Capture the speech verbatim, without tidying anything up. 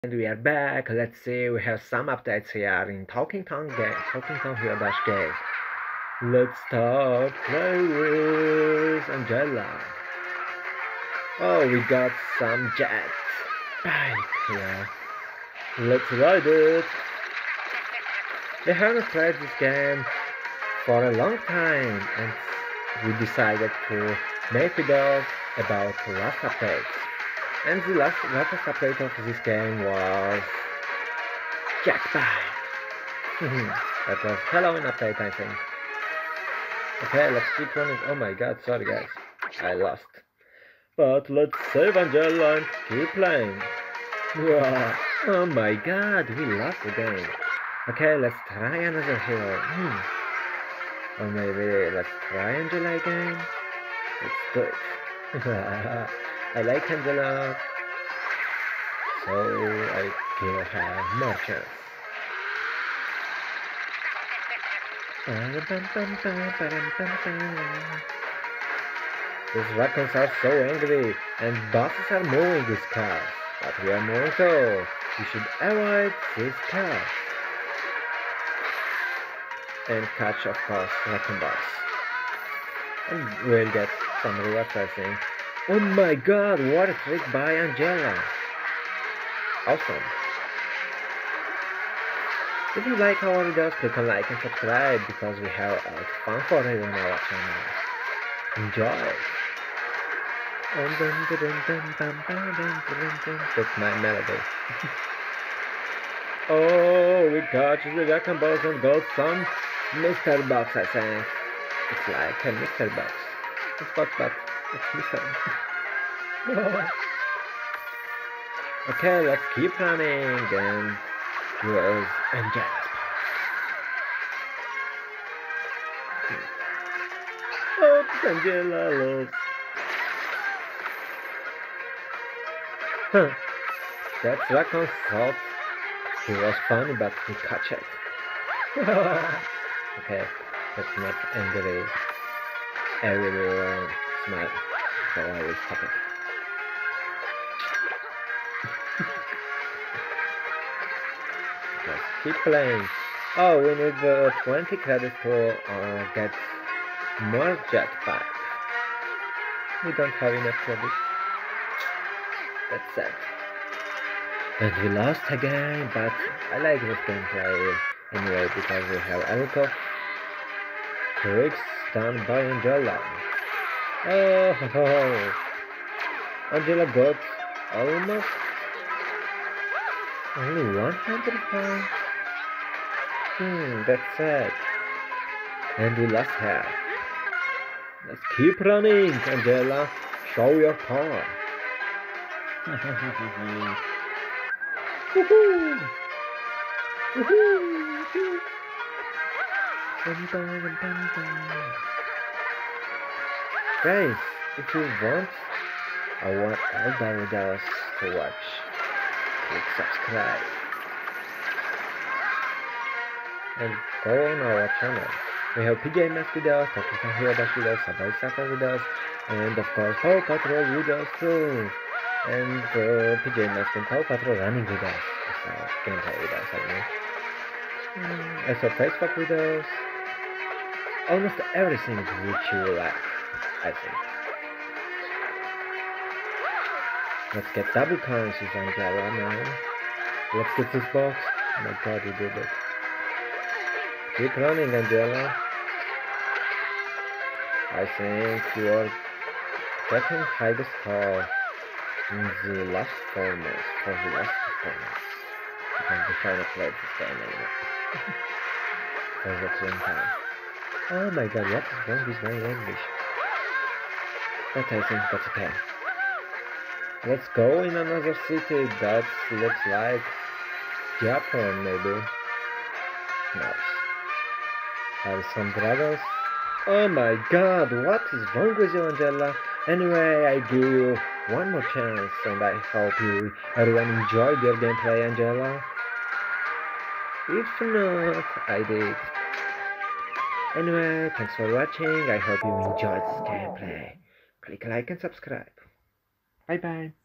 And we are back. Let's see, we have some updates here in Talking Tom game. Talking Tom Hero Dash game. Let's start play with Angela. Oh, we got some jet bike here. Let's ride it. We haven't played this game for a long time, and we decided to make videos about last updates. And the last latest update of this game was Jackpine. That was Halloween update, I think. Okay, let's keep running. Oh my god, sorry guys, I lost. But let's save Angela and keep playing. Wow. Oh my god, we lost the game. Okay, let's try another hero. Hmm. Or maybe let's try Angela again. Let's do it. I like Angela, so I give her more chance. These raccoons are so angry, and buses are moving these cars, but we are moving too. We should avoid these cars. And catch, of course, raccoon bus. And we'll get some rewards, I think. Oh my god, what a trick by Angela! Awesome! If you like our videos, click on like and subscribe because we have a lot of fun for you on our channel. Enjoy! That's my melody. Oh, we catch the Raccoon Balls and got some Mister Box, I think. It's like a Mister Box. It's box, but it's Mister Okay, let's keep running and use Angela's power. Oops, Angela lost. Huh. That raccoon thought he was funny, but he catch it. Okay, that's not angry. I will uh, smile, so I will stop it. Let's keep playing. Oh, we need uh, twenty credits to uh, get more jetpack. We don't have enough credits. That's sad. And we lost again, but I like this gameplay anyway because we have a lot of tricks done by Angela. Oh, ho, ho. Angela got almost only one hundred pounds. Hmm, that's sad. And we lost her. Let's keep running, Angela. Show your power. Woohoo! Woohoo! Guys, if you want, I want all the videos to watch. Click subscribe and go on our channel. We have P J Masks videos, Talking Tom Hero Dash videos, Subway Surfer videos, and of course Paw Patrol videos too. And uh, P J Masks and Paw Patrol running videos. So gameplay videos, I mean. Mm, also Facebook videos. Almost everything which you like, I think. Let's get double currencies on Angela now. Let's get this box. Oh my god, we did it. Keep running, Angela. I think you are getting high score in the last performance, for the last performance. Because we haven't played this game anymore. For the long time. Oh my god, what is wrong with my English? But I think that's okay. Let's go in another city that looks like Japan, maybe. No. Have some dragons. Oh my god, what is wrong with you, Angela? Anyway, I give you one more chance, and I hope you everyone enjoyed your gameplay, Angela. If not, I did. Anyway, thanks for watching. I hope you enjoyed this gameplay. Click like and subscribe. Bye bye.